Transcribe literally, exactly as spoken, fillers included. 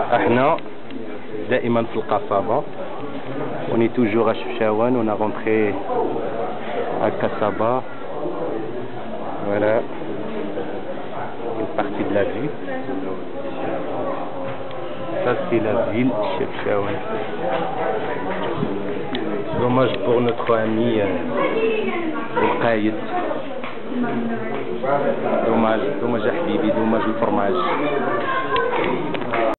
احنا دائما في القصبة. On est toujours à Chefchaouen, on a rentré à Kassaba. Voilà une partie de la ville. Ça c'est la ville Chefchaouen. Dommage pour notre ami euh, Qaïd. Dommage, dommage à Habibi, dommage le fromage.